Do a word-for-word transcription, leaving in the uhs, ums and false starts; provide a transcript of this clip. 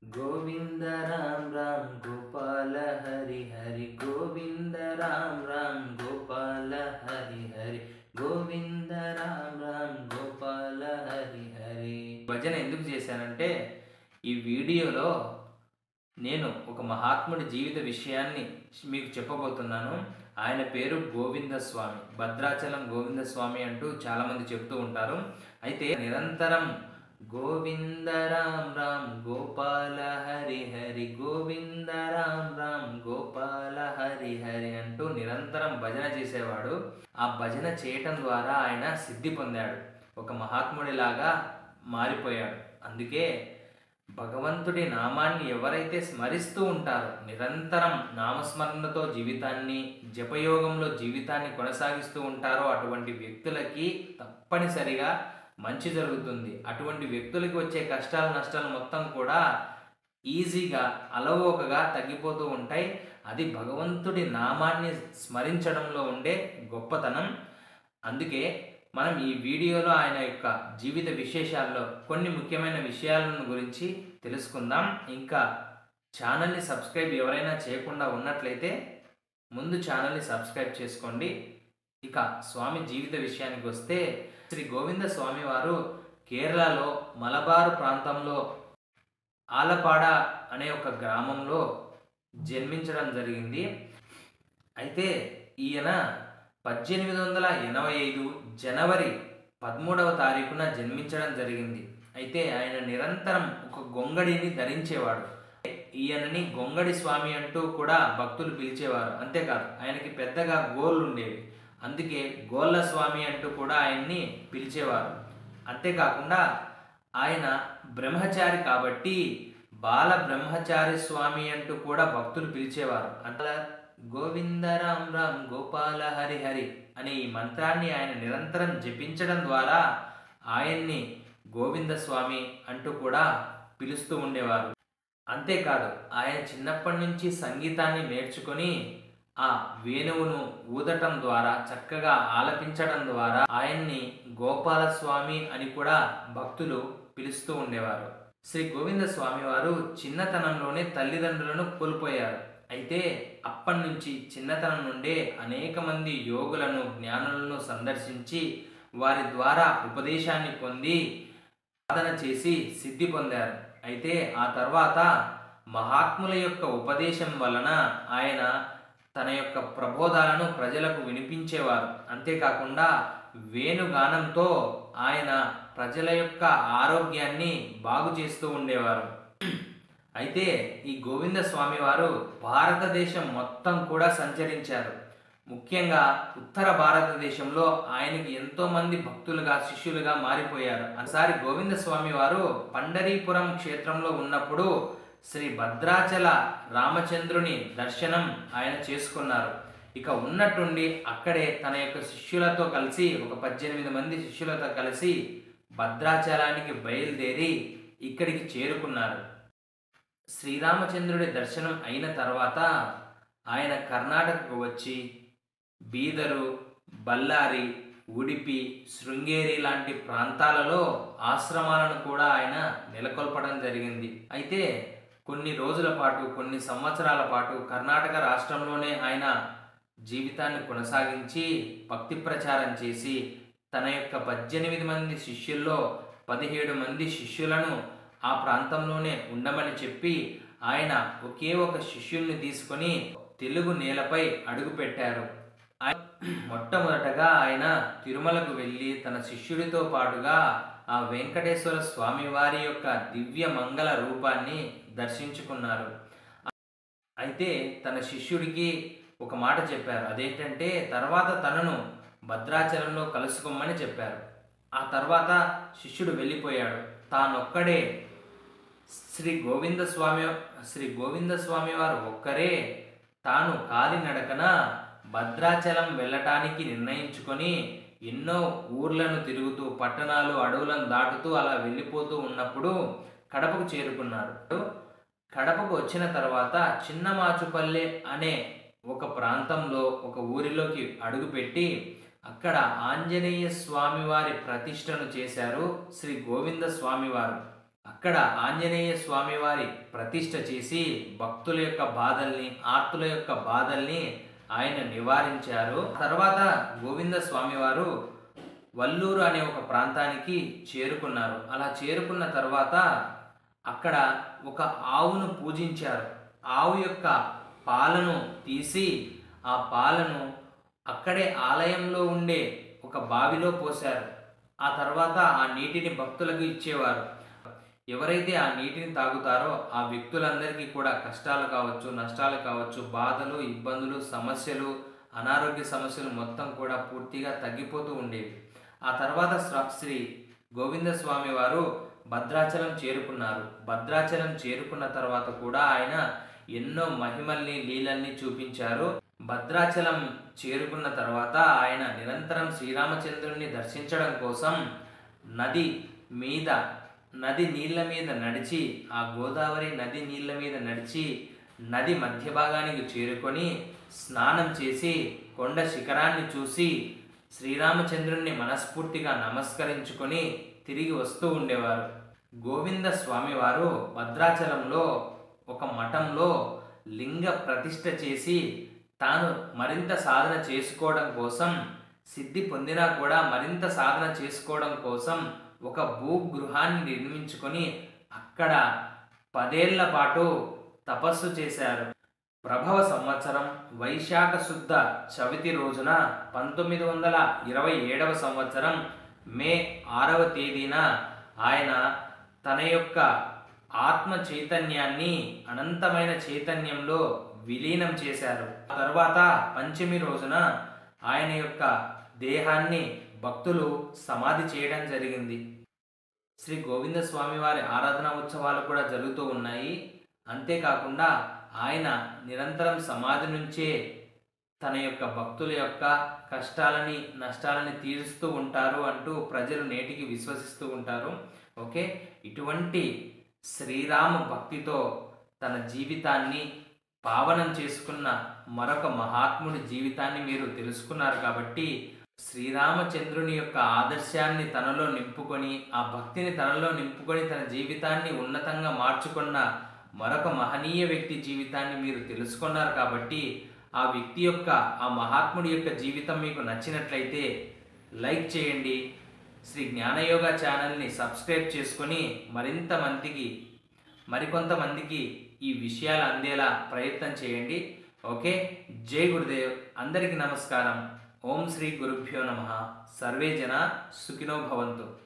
गोविंद राम राम गोपाल हरि हरि गोविंद राम राम गोपाल हरि हरि गोविंद राम राम गोपाल हरि हरि భజన ఎందుకు చేశానంటే ఈ వీడియోలో నేను ఒక మహాత్ముడి జీవిత విషయాన్ని మీకు చెప్పబోతున్నాను. ఆయన పేరు గోవింద స్వామి, భద్రాచలం గోవింద స్వామి అంటూ చాలా మంది చెప్తూ ఉంటారు. అయితే నిరంతరం గోవింద రామ్ రామ్ గోపాల హరి హరి గోవింద రామ్ రామ్ గోపాల హరి హరి అంటూ నిరంతరం భజన చేసేవాడు. ఆ భజన చేయటం ద్వారా ఆయన సిద్ధి పొందాడు, ఒక మహాత్ముడిలాగా మారిపోయాడు. అందుకే భగవంతుడి నామాన్ని ఎవరైతే స్మరిస్తూ ఉంటారో, నిరంతరం నామస్మరణతో జీవితాన్ని, జపయోగంలో జీవితాన్ని కొనసాగిస్తూ ఉంటారో అటువంటి వ్యక్తులకి తప్పనిసరిగా మంచి జరుగుతుంది. అటువంటి వ్యక్తులకి వచ్చే కష్టాలు నష్టాలు మొత్తం కూడా ఈజీగా అలవోకగా తగ్గిపోతూ ఉంటాయి. అది భగవంతుడి నామాన్ని స్మరించడంలో ఉండే గొప్పతనం. అందుకే మనం ఈ వీడియోలో ఆయన యొక్క జీవిత విశేషాల్లో కొన్ని ముఖ్యమైన విషయాలను గురించి తెలుసుకుందాం. ఇంకా ఛానల్ని సబ్స్క్రైబ్ ఎవరైనా చేయకుండా ఉన్నట్లయితే ముందు ఛానల్ని సబ్స్క్రైబ్ చేసుకోండి. ఇక స్వామి జీవిత విషయానికి వస్తే, శ్రీ గోవింద స్వామి వారు కేరళలో మలబారు ప్రాంతంలో ఆలపాడ అనే ఒక గ్రామంలో జన్మించడం జరిగింది. అయితే ఈయన పద్దెనిమిది వందల ఎనభై ఐదు జనవరి పదమూడవ తారీఖున జన్మించడం జరిగింది. అయితే ఆయన నిరంతరం ఒక గొంగడిని ధరించేవాడు. ఈయనని గొంగడి స్వామి అంటూ కూడా భక్తులు పిలిచేవారు. అంతేకాదు ఆయనకి పెద్దగా గోళ్ళు ఉండేవి, అందుకే గోళ్ళ స్వామి అంటూ కూడా ఆయన్ని పిలిచేవారు. అంతేకాకుండా ఆయన బ్రహ్మచారి కాబట్టి బాల బ్రహ్మచారి స్వామి అంటూ కూడా భక్తులు పిలిచేవారు. అంత గోవింద రామ్ రామ్ గోపాల హరి హరి అనే ఈ మంత్రాన్ని ఆయన నిరంతరం జపించడం ద్వారా ఆయన్ని గోవింద స్వామి అంటూ కూడా పిలుస్తూ ఉండేవారు. అంతేకాదు ఆయన చిన్నప్పటి నుంచి సంగీతాన్ని నేర్చుకొని ఆ వేణువును ఊదటం ద్వారా, చక్కగా ఆలపించడం ద్వారా ఆయన్ని గోపాల స్వామి అని కూడా భక్తులు పిలుస్తూ ఉండేవారు. శ్రీ గోవింద స్వామి వారు చిన్నతనంలోనే తల్లిదండ్రులను కోల్పోయారు. అయితే అప్పటి నుంచి చిన్నతనం నుండే అనేక మంది యోగులను, జ్ఞానులను సందర్శించి వారి ద్వారా ఉపదేశాన్ని పొంది సాధన చేసి సిద్ధి పొందారు. అయితే ఆ తర్వాత మహాత్ముల యొక్క ఉపదేశం వలన ఆయన తన యొక్క ప్రబోధాలను ప్రజలకు వినిపించేవారు. అంతేకాకుండా వేణుగానంతో ఆయన ప్రజల యొక్క ఆరోగ్యాన్ని బాగు చేస్తూ ఉండేవారు. అయితే ఈ గోవింద స్వామి వారు భారతదేశం మొత్తం కూడా సంచరించారు. ముఖ్యంగా ఉత్తర భారతదేశంలో ఆయనకి ఎంతో మంది భక్తులుగా, శిష్యులుగా మారిపోయారు. ఒకసారి గోవింద స్వామి వారు పండరీపురం క్షేత్రంలో ఉన్నప్పుడు శ్రీ భద్రాచల రామచంద్రుని దర్శనం ఆయన చేసుకున్నారు. ఇక ఉన్నట్టుండి అక్కడే తన యొక్క శిష్యులతో కలిసి, ఒక పద్దెనిమిది మంది శిష్యులతో కలిసి భద్రాచలానికి బయలుదేరి ఇక్కడికి చేరుకున్నారు. శ్రీరామచంద్రుడి దర్శనం అయిన తర్వాత ఆయన కర్ణాటకకు వచ్చి బీదరు, బళ్ళారి, ఉడిపి, శృంగేరి లాంటి ప్రాంతాలలో ఆశ్రమాలను కూడా ఆయన నెలకొల్పడం జరిగింది. అయితే కొన్ని రోజుల పాటు, కొన్ని సంవత్సరాల పాటు కర్ణాటక రాష్ట్రంలోనే ఆయన జీవితాన్ని కొనసాగించి భక్తి ప్రచారం చేసి తన యొక్క పద్దెనిమిది మంది శిష్యుల్లో పదిహేడు మంది శిష్యులను ఆ ప్రాంతంలోనే ఉండమని చెప్పి ఆయన ఒకే ఒక శిష్యుల్ని తీసుకొని తెలుగు నేలపై అడుగుపెట్టారు. మొట్టమొదటగా ఆయన తిరుమలకు వెళ్ళి తన శిష్యుడితో పాటుగా ఆ వెంకటేశ్వర స్వామి వారి యొక్క దివ్య మంగళ రూపాన్ని దర్శించుకున్నారు. అయితే తన శిష్యుడికి ఒక మాట చెప్పారు. అదేంటంటే తర్వాత తనను భద్రాచలంలో కలుసుకోమని చెప్పారు. ఆ తర్వాత శిష్యుడు వెళ్ళిపోయాడు. తానొక్కడే శ్రీ గోవింద స్వామి శ్రీ గోవింద స్వామి వారు ఒక్కరే తాను కాలినడకన భద్రాచలం వెళ్ళటానికి నిర్ణయించుకొని ఎన్నో ఊర్లను తిరుగుతూ, పట్టణాలు, అడవులను దాటుతూ అలా వెళ్ళిపోతూ ఉన్నప్పుడు కడపకు చేరుకున్నారు. కడపకు వచ్చిన తర్వాత చిన్నమాచుపల్లె అనే ఒక ప్రాంతంలో ఒక ఊరిలోకి అడుగుపెట్టి అక్కడ ఆంజనేయ స్వామివారి ప్రతిష్టను చేశారు శ్రీ గోవింద స్వామివారు. అక్కడ ఆంజనేయ స్వామి వారి ప్రతిష్ఠ చేసి భక్తుల యొక్క బాధల్ని, ఆర్తుల యొక్క బాధల్ని ఆయన నివారించారు. తర్వాత గోవింద స్వామి వారు వల్లూరు అనే ఒక ప్రాంతానికి చేరుకున్నారు. అలా చేరుకున్న తర్వాత అక్కడ ఒక ఆవును పూజించారు. ఆవు యొక్క పాలను తీసి ఆ పాలను అక్కడే ఆలయంలో ఉండే ఒక బావిలో పోశారు. ఆ తర్వాత ఆ నీటిని భక్తులకు ఇచ్చేవారు. ఎవరైతే ఆ నీటిని తాగుతారో ఆ వ్యక్తులందరికీ కూడా కష్టాలు కావచ్చు, నష్టాలు కావచ్చు, బాధలు, ఇబ్బందులు, సమస్యలు, అనారోగ్య సమస్యలు మొత్తం కూడా పూర్తిగా తగ్గిపోతూ ఉండేవి. ఆ తర్వాత శ్రీ గోవింద స్వామి వారు భద్రాచలం చేరుకున్నారు. భద్రాచలం చేరుకున్న తర్వాత కూడా ఆయన ఎన్నో మహిమల్ని, లీలల్ని చూపించారు. భద్రాచలం చేరుకున్న తర్వాత ఆయన నిరంతరం శ్రీరామచంద్రుని దర్శించడం కోసం నది మీద నది నీళ్ళ మీద నడిచి, ఆ గోదావరి నది నీళ్ళ మీద నడిచి నది మధ్య భాగానికి చేరుకొని స్నానం చేసి కొండ శిఖరాన్ని చూసి శ్రీరామచంద్రుణ్ణి మనస్ఫూర్తిగా నమస్కరించుకొని తిరిగి వస్తూ ఉండేవారు. గోవింద స్వామివారు భద్రాచలంలో ఒక మఠంలో లింగ ప్రతిష్ఠ చేసి తాను మరింత సాధన చేసుకోవడం కోసం, సిద్ధి పొందినా కూడా మరింత సాధన చేసుకోవడం కోసం ఒక భూగృహాన్ని నిర్మించుకొని అక్కడ పదేళ్ల పాటు తపస్సు చేశారు. ప్రభవ సంవత్సరం వైశాఖ శుద్ధ చవితి రోజున పంతొమ్మిది వందల ఇరవై ఏడవ సంవత్సరం మే ఆరవ తేదీన ఆయన తన యొక్క ఆత్మ చైతన్యాన్ని అనంతమైన చైతన్యంలో విలీనం చేశారు. తర్వాత పంచమి రోజున ఆయన యొక్క దేహాన్ని భక్తులు సమాధి చేయడం జరిగింది. శ్రీ గోవింద స్వామి వారి ఆరాధన ఉత్సవాలు కూడా జరుగుతూ ఉన్నాయి. అంతేకాకుండా ఆయన నిరంతరం సమాధి నుంచే తన యొక్క భక్తుల యొక్క కష్టాలని, నష్టాలని తీరుస్తూ ఉంటారు అంటూ ప్రజలు నేటికి విశ్వసిస్తూ ఉంటారు. ఓకే, ఇటువంటి శ్రీరామ భక్తితో తన జీవితాన్ని పావనం చేసుకున్న మరొక మహాత్ముడి జీవితాన్ని మీరు తెలుసుకున్నారు. కాబట్టి శ్రీరామచంద్రుని యొక్క ఆదర్శాన్ని తనలో నింపుకొని, ఆ భక్తిని తనలో నింపుకొని తన జీవితాన్ని ఉన్నతంగా మార్చుకున్న మరొక మహనీయ వ్యక్తి జీవితాన్ని మీరు తెలుసుకున్నారు. కాబట్టి ఆ వ్యక్తి యొక్క, ఆ మహాత్ముడి యొక్క జీవితం మీకు నచ్చినట్లయితే లైక్ చేయండి. శ్రీ జ్ఞానయోగ ఛానల్ని సబ్స్క్రైబ్ చేసుకొని మరింత మందికి మరికొంతమందికి ఈ విషయాలు అందేలా ప్రయత్నం చేయండి. ఓకే, జై గురుదేవ్. అందరికీ నమస్కారం. ఓం శ్రీ గురుభ్యో నమః. సర్వే జన సుఖినో భవంతు.